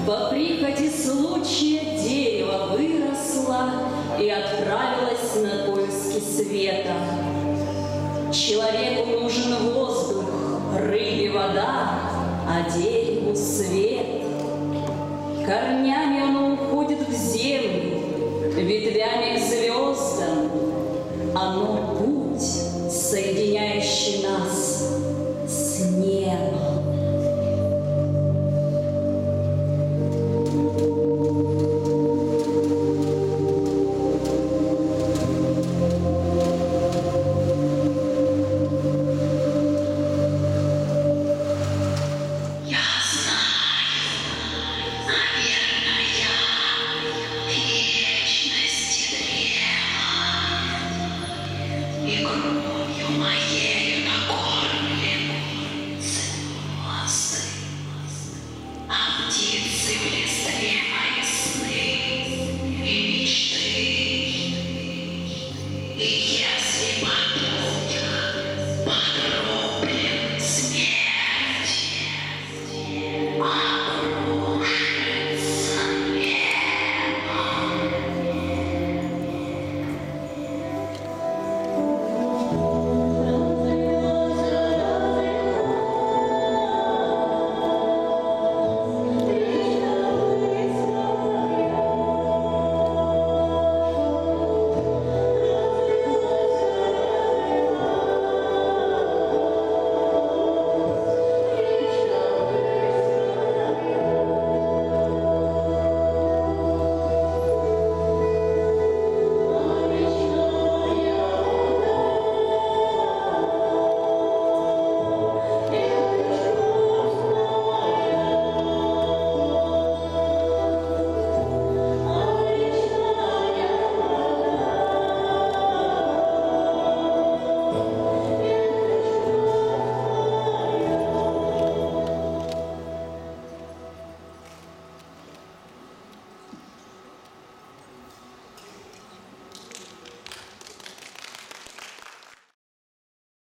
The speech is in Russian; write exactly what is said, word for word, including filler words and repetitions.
По прихоти случая дерево выросло и отправилось на поиски света. Человеку нужен воздух, рыбе вода, а дереву свет. Корнями оно уходит в землю, ветвями к звездам. Оно путь, соединяющий нас.